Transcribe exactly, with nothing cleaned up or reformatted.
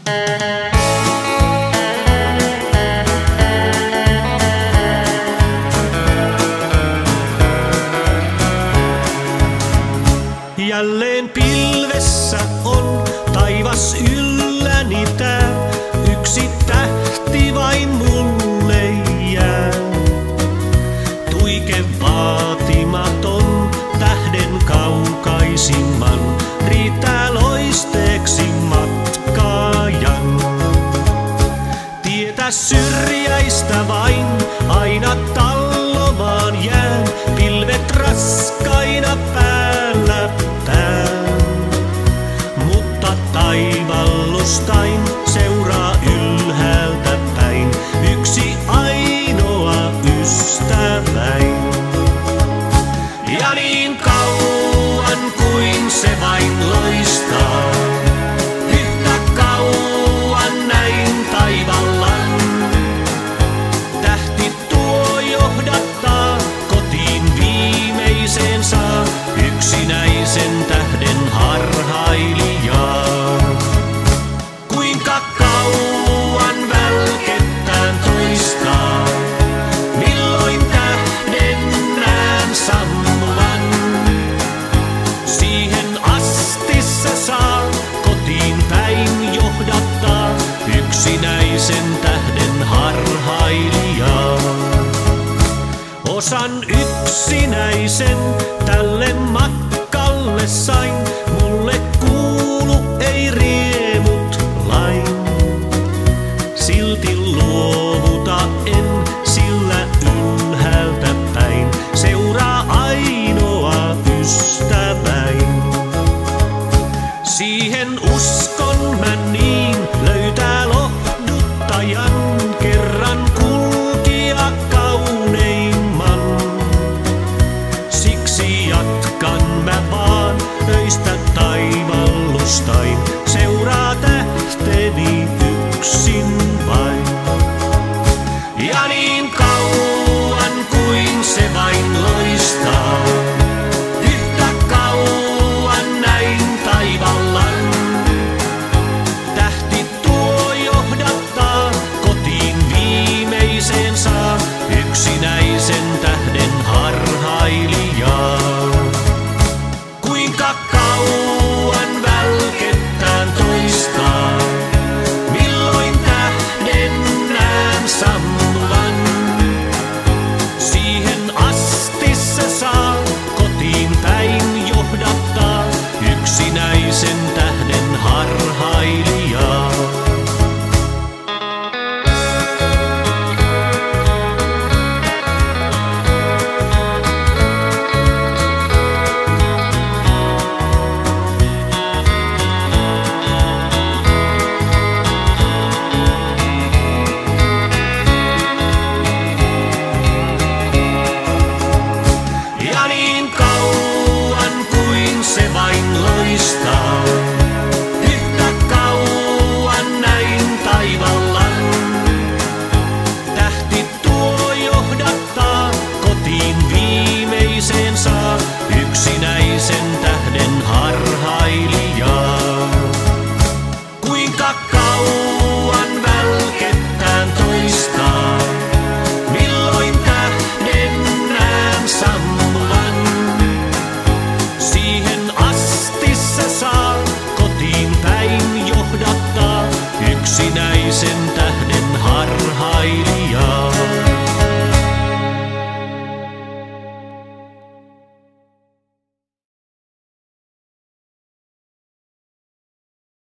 Jälleen pilvessä on taivas ylläni tää, yksi tähti vain mulle jää. Tuike vaatimaton tähden kaukaisimman, riittää loisteeksi matkaajan. Tietä syrjäistä vain aina tallomaan jään, pilvet raskaina päällä pään. Mutta taivallustain seuraa ylhäältä päin yksi ainoa ystäväin. Ja niin kauan kuin se vain loistaa, yhtä kauan näin taivallan. Tähti tuo johdattaa kotiin viimeiseen saa, yksinäisen tähden harhailijaa. Kuinka kauan välkettään toistaa, milloin tähden nään sammuvan. Siihen asti se saa kotiin päin johdattaa, yksinäisen tähden harhailijaa. Osan yksinäisen tälle matkalle sain, mulle kuulu ei riemut lain. Silti luovuta en, sillä ylhäältä päin seuraa ainoa ystäväin. Siihen uskon mä niin, löytää lohduttajan, kerran kulkia kauneimman. Siksi jatkan mä vaan öistä taivallustain, seuraa tähteni yksin